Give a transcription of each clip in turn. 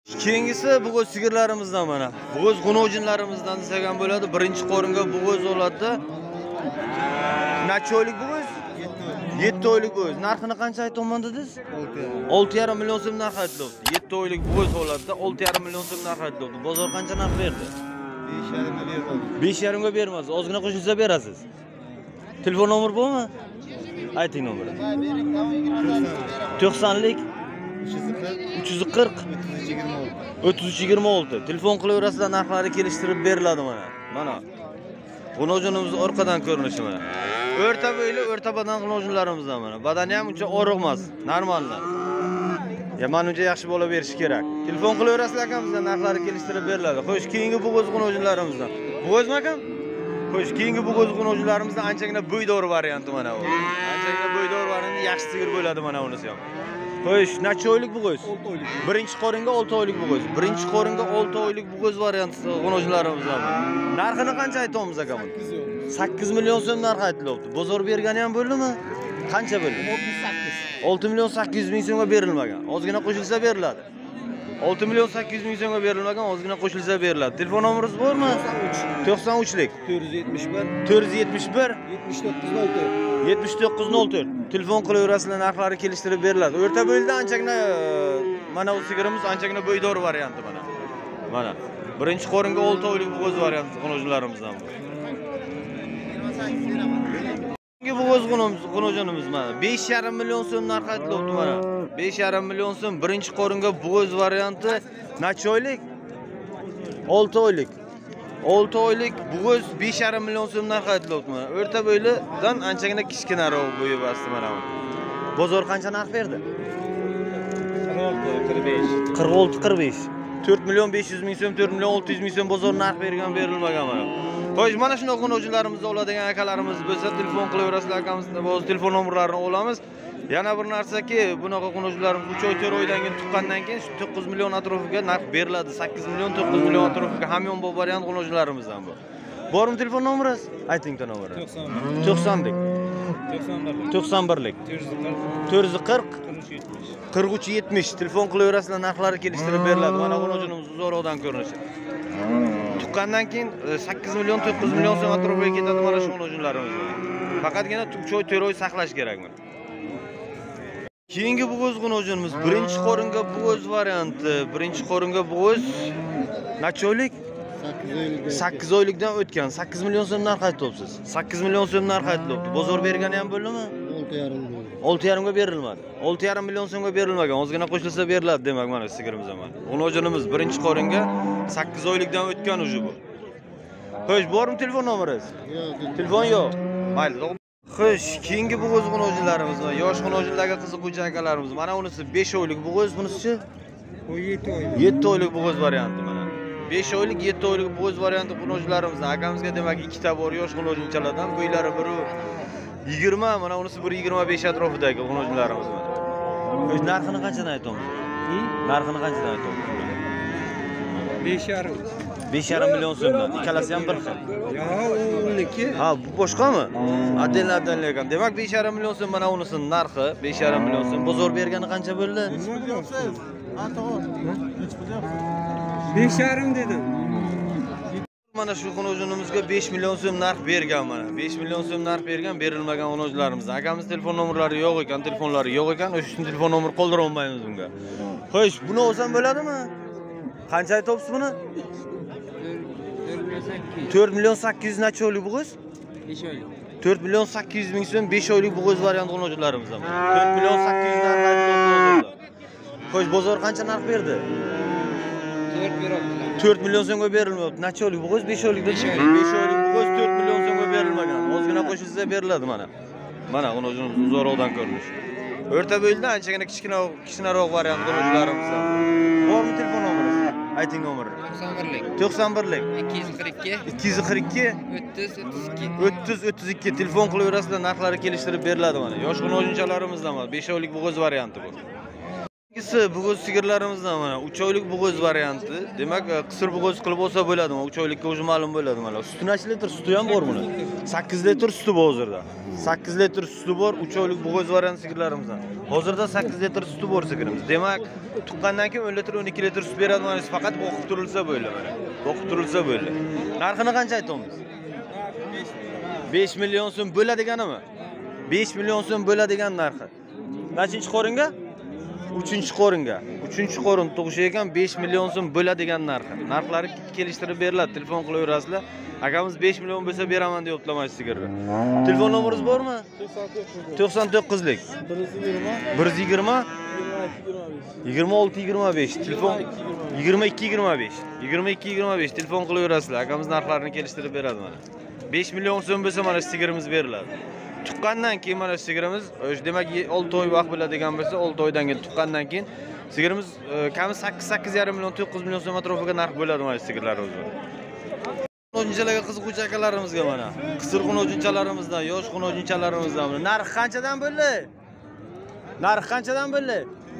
Keyingisi bo'g'oz sigirlarimizdan mana. Bo'g'oz g'unojinlarimizdan desak bo'ladi. Birinchi qo'ringa bo'g'oz oladi. Necha oylik bo'g'oz? 7 oylik bo'g'oz. Narxini qancha aytmoqman dedingiz? 6,5 million so'm narx aytildi. 7 oylik bo'g'oz oladi. 6,5 million so'm narx aytildi. Bozor qancha narx berdi? 5,5 ga bermasiz. Ozgina qo'shilsa berasiz. Telefon nomeri bormi? Ayting nomeri. 90lik 340 3326. Telefon qilaverasizlar, narxlari kelishtirib beriladi mana. Mana. G'unojinimiz orqadan ko'rinishi mana. O'rta bo'yli, o'rta badan g'unojinlarimizdan mana. Badani ham uncha og'ir emas, normallar. Menimcha yaxshi bo'la berishi kerak. Telefon qilaverasizlar akamizdan, narxlari kelishtirib beriladi. Xo'sh, keyingi bo'g'oz g'unojinlarimizdan. Bo'g'ozmi akam? Xo'sh, keyingi bo'g'oz g'unojinlarimizdan anchagina bo'ydor varianti mana bu. Anchagina bo'ydor varianti yaxshi sigir bo'ladi mana unisi ham. Xo'sh, necha oylik bo'g'oz? 6 oylik. Birinchi qoringa 6 oylik bo'g'oz. Birinchi qoringa 6 oylik bo'g'oz varianti g'unojinlarimizdan. Narxini qancha aytamiz aka buni? 8 million so'm narx aytilyapti. Bozor bergani ham bo'ldimi? Qancha bo'ldi? 6 million 800 ming so'mga berilmagan. Ozgina qo'shilsa beriladi. 6 million 800 ming so'mga berilmagan, ozgina qo'shilsa beriladi. Telefon nomeringiz bormi? 93lik 471 7904. Telefon qilaverasizlar, narxlari kelishtirib beriladi. O'rta bo'yda anchagina mana bu sigirimiz anchagina bo'ydor varianti mana. Mana. Birinchi qoringa 6 oylik bo'g'oz varianti g'unojinlarimizdan bu. Keyingi bo'g'oz g'unojinimiz mana 5,5 million so'm narx aytilyapti mana. 5,5 million so'm birinchi qoringa bo'g'oz varianti necha oylik? 6 oylik. 6 oylik bo'g'oz 5,5 million so'm narx aytilyapti mana. O'rta bo'ylidan anchagina kichkinaroq bo'yi basti mana bu. Bozor qancha narx berdi? 46-45. 4 million 500 ming so'm, 4 million 600 ming so'm bozor narx bergan, berilmagan mana. Xo'sh, mana shunday g'unojinlarimizni oladigan akalarimiz bo'lsa, telefon qilaverasizlar, akamizdan o'z telefon nomerlarini olamiz. Yana bir narsaki, bunaqa g'unojinlarimiz 3 oy 4 oydan keyin tuqqandan keyin 9 million atrofiga narx beriladi. 8 million 9 million atrofiga hamyon bu variant g'unojinlarimizdan bu. Bormi telefon nomeringiz? Ayting-da nomerini. 90lik 91lik 440 4370. Telefon qilaverasizlar, narxlari kelishtirib beriladi. Mana g'unojinimiz uzoqdan ko'rinishi. Tuqqandan keyin 8 million 9 million so'm atrofiga ketadi mana shu g'unojinlarimiz. Faqatgina 3 oy 4 oy saqlash kerak mana. Keyingi bo'g'oz g'unojinimiz birinchi qoringa bo'g'oz varianti. Birinchi qoringa bo'g'oz necha oylik? 8 oylikdan o'tgan. 8 million so'm narx aytyapsiz. 8 million so'm narx aytilyapti. Bozor bergani ham bo'ldimi? 6,5 ga berilmadi. 6,5 million so'mga berilmagan. Ozgina qo'shilsa beriladi demak mana sigirimiz ham. G'unojinimiz birinchi qoringa 8 oylikdan o'tgan uji bu. Xo'sh, bormi telefon nomeringiz? Yo'q. Telefon yo'q. Mayli. Xo'sh, keyingi bo'g'oz g'unojinlarimiz va yosh g'unojinlarga qiziquvchi akalarimiz. Mana unisi 5 oylik bo'g'oz, bunisi-chi? 7 oylik. 7 oylik bo'g'oz varianti mana. 5 oylik 7 oylik bo'g'oz varianti g'unojinlarimiz. Akamizga demak ikkita bor yosh g'unojinchalardan. Bo'ylari biri 20, mana unisi 1.25 atrofidagi g'unojinlarimiz mana. Xo'sh, narxini qanchadan aytamiz? Narxini qanchadan aytamiz? 5,5 million so'mdan. Ikkalasi ham bir xil. Yo'q, uniki. Ha, bu boshqami? Attenlardan ekan. Demak 5,5 million so'm mana unisining narxi 5,5 million so'm. Bozor bergani qancha bo'ldi? 5,5 dedim. Mana shu g'unojinimizga 5 million so'm narx bergan mana. 5 million so'm narx bergan, berilmagan g'unojlarimizdan. Akamiz telefon nomerlari yo'q ekan, telefonlari yo'q ekan. O'sha uchun telefon nomer qoldira olmaymiz bunga. Xo'sh, buni olsam bo'ladimi? Qancha aytyapsiz buni? 4 million 800 necha oylik bo'g'oz? 5 oylik. 4 million 800 ming so'm 5 oylik bo'g'oz variant g'unojlarimizdan. 4 million 800 narx aytyapti. Xo'sh, bozor qancha narx berdi? 4 million so'mga berilmayapti. Necha oylik bo'g'oz? 5 oylik dedi. 5 oylik bo'g'oz 4 million so'mga berilmagan. Ozgina qo'shilsa beriladi mana. Mana g'unojimiz uzoqdan ko'rinishi. O'rta bo'yda anchagina kichkinaroq variant g'unojlarimizdan. Bormi telefon nomeringiz? Ayting nomerini. 91lik 242 30 32. Telefon qilaverasizlar, narxlari kelishtirib beriladi mana. Yosh g'unojinchalarimizdan mana 5 oylik bo'g'oz varianti bu. İkisi buğuz sigirlarimizdan mana 3 oylik buğuz varianti. Demak, qisir buğuz qilib olsa bo'ladi. 3 oylikka o'zi ma'lum bo'ladi mana. Suti necha litr suti ham bor buni. 8 litr suti bor hozirda. 8 litr suti bor 3 oylik buğuz varianti sigirlarimizdan. Hozirda 8 litr suti bor sigirimiz. Demak, tuqqandan keyin 10 litr 12 litr sut beradi mana. Faqat o'qib turilsa bo'ladi mana. O'qib turilsa bo'ladi. Narxini qancha aytamiz? 5 million so'm bo'ladiganimi? 5 million so'm bo'ladigan narxi. Nechinchi qoringa? 3-chi qoringa. 3-chi qorin tug'ishi ekan 5 million so'm bo'ladigan narxi. Narxlari kelishtirib beriladi. Telefon qilaverasizlar. Akamiz 5 million bo'lsa beraman deyaptilar mana sigirni. Telefon nomeringiz bormi? 99lik. 120 26-25. Telefon 22-25. 22-25. Telefon qilaverasizlar. Akamiz narxlarini kelishtirib beradi mana. 5 million so'm bo'lsa mana sigirimiz beriladi. Tuqqandan keyin mana sigirimiz, demak 6 oy vaqt bo'ladigan bo'lsa, 6 oydan keyin tuqqandan keyin sigirimiz kami 8-8,5 million 9 million so'm atrofiga narx bo'ladi mana sigirlar o'zi. Xunojinchalarga qiziquvchi akalarimizga mana qisir xunojinchalarimizdan, yosh xunojinchalarimizdan mana narx qanchadan bo'ldi? Narx qanchadan bo'ldi?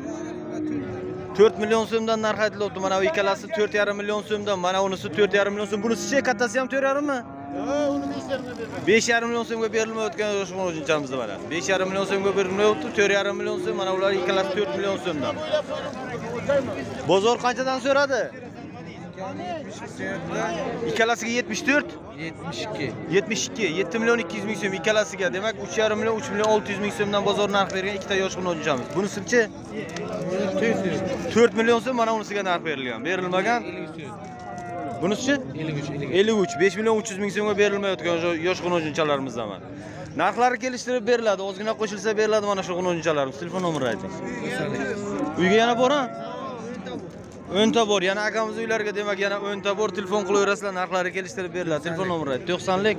4 million so'mdan narx aytilyapti. Mana bu ikkalasi 4,5 million so'mdan, mana unisi 4,5 million so'm. Bunisi-chi kattasi ham 4,5 mi? 5,5 million so'mga berilmayotgan yosh xunojinchamiz mana. 5,5 million so'mga berilmayapti, 4,5 million so'm. Mana ular ikkalasi 4 million so'mdan. Bozor qanchadan so'radi? İkkalasiga 74? 72. 7 milyon 200 ming so'm ikkalasiga. Demak 3,5 million 3 million 600 ming so'mdan bozor narx bergan ikkita yosh xunojinchamiz. Bunisi-chi? 4 million so'm mana unisiga narx berilgan. Berilmagan. Bunisi-chi? 53. 5 million 300 ming so'mga berilmayotgan yosh xunojinchalarimizdan mana. Narxlari kelishtirib beriladi. Ozgina qo'shilsa beriladi mana shu xunojinchalarimiz. Telefon nomerini ayting. Uyga yana bor-a? 10 ta bor. Yana akamiz uylariga demak yana 10 ta bor. Telefon qilaverasizlar, narxlari kelishtirib beriladi. Telefon nomeri 90lik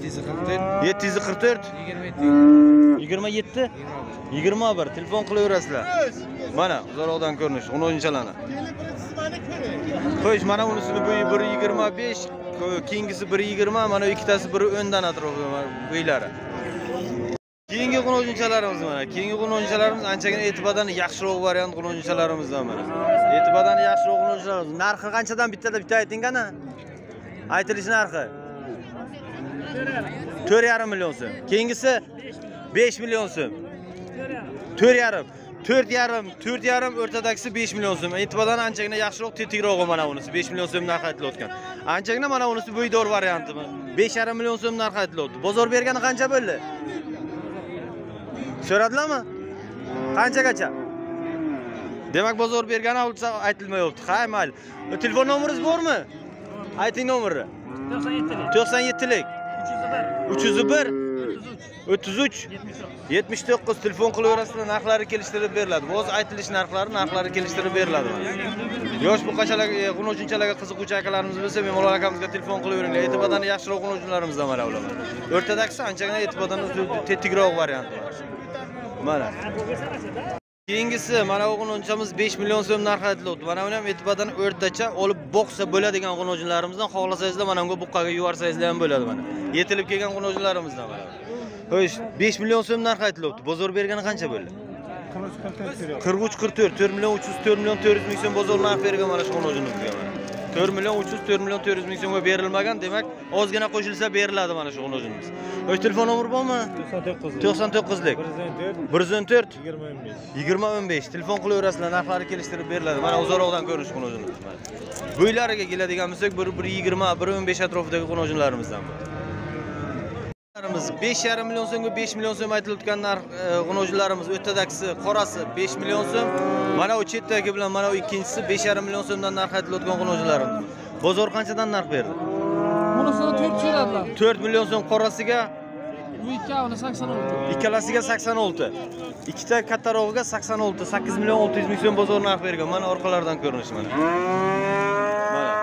744 27 21. Telefon qilaverasizlar. Mana uzoqdan ko'rinish xunojinchalarni. Qo'yish mana unisini bo'yi 1.25, keyingisi 1.20, mana ikkitasi 1.10 dan atrofida bo'ylari. Keyingi xunojinchalarimiz mana. Keyingi xunojinchalarimiz anchagina e'tibordan yaxshiroq variant xunojinchalarimizdan mana. E'tibordan yaxshiroq xunojinchalarimiz. Narxi qanchadan bittada bitta ayting ana? Aytilish narxi 4,5 million so'm. Keyingisi 5 million so'm. 4,5 o'rtadagisi 5 million so'm. E'tibordan anchagina yaxshiroq, tetikroq mana unisi 5 million so'm narx aytilayotgan. Anchagina mana unisi bo'ydor varianti. 5,5 million so'm narx aytilyapti. Bozor bergani qancha bo'ldi? So'radilarmi? Qanchagacha? Demak bozor bergani aytilmayapti. Ha, mayli. Telefon nomeringiz bormi? Ayting nomerni. 97lik 301 33 79. Telefon qilaverasizlar, narxlari kelishtirib beriladi. O'z aytilish narxlari kelishtirib beriladi. Yosh buqachalarga, xunojinchalarga qiziquvchi akalarimiz bo'lsa, bemalol akamizga telefon qilaveringlar. E'tibordan yaxshiroq xunojinlarimizdan mana ular. O'rtadagisi anchagina e'tibordan tetikroq variant. Mana. Keyingisi mana bu xunojinchamiz 5 million so'm narx aytilyapti. Mana uni ham e'tibordan o'rtacha olib boqsa bo'ladigan xunojinlarimizdan, xohlasangizlar mana bunga buqqaga yuvarsangizlar ham bo'ladi mana. Yetilib kelgan xunojinlarimizdan mana. Xo'sh, 5 million so'm narx aytilyapti. Bozor bergani qancha bo'ldi? 43-44, 4 million 300, 4 million 400 ming so'm bozor narx bergan mana shu xunojinimizga mana. 4 million 300, 4 million 400 ming so'mga berilmagan, demak ozgina qo'shilsa beriladi mana shu xunojinimiz. Xo'sh, telefon nomeri bormi? 99lik 114 2015. Telefon qilaverasizlar, narxlari kelishtirib beriladi. Mana uzoqdan ko'rinish xunojinimiz mana. Bo'ylariga keladigan bo'lsak 1.20, 1.15 atrofidagi xunojinlarimizdan bu. 5,5 million so'mga 5 million so'm aytilayotgan narx xunojinlarimiz. O'rtadagisi qorasi 5 million so'm. Mana u chetdagi bilan mana u ikkinchisi 5,5 million so'mdan narx aytilayotgan xunojinlarimiz. Bozor qanchadan narx berdi? Bunisini 4 so'radilar. 4 million so'm qorasiga, Bu ikkovini 86. ikkalasiga 86. Ikkita kattarog'iga 86, 8 million 600 ming so'm bozor narx bergan. Mana orqalaridan ko'rinish mana. Mana.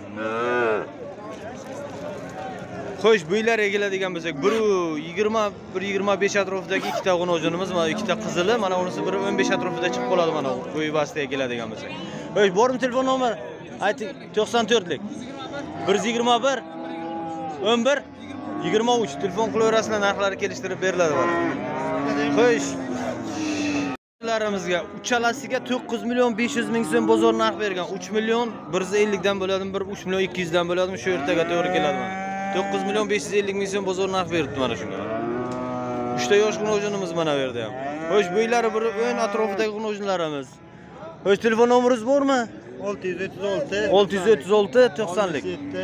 Xo'sh, bo'ylariga keladigan bo'lsak, 1.20, 1.25 atrofidagi ikkita xunojinimiz, mana ikkita qizili, mana unisi 1.15 atrofida chiqib qoladi mana bo'yi bastiga keladigan bo'lsak. Xo'sh, bormi telefon nomeri? Ayting, 94lik 121 11 23. Telefon qilaverasizlar, narxlari kelishtirib beriladi mana. Xo'sh, qulojlarimizga uchalasiga 9 milyon 500 ming so'm bozor narx bergan. 3 milyon 150 dan bo'ladim, 3 milyon 200 dan bo'ladim, shu yertaga to'g'ri keladi mana. 9 milyon 550 ming so'm bozor narx beribdi mana shunga. 3 ta yosh qulojimiz mana bu yerda ham. Xo'sh, buylari bir o'yin atrofidagi qulojlarimiz. Xo'sh, telefon nomeringiz bormi? 636 636 90lik.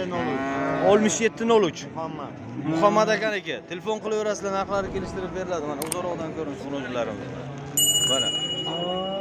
6703. Muhammad. Muhammad akaniki. Telefon qilaverasizlar, narxlari kelishtirib beriladi mana. Uzoqdan ko'rinish qulojlarimiz. Mana.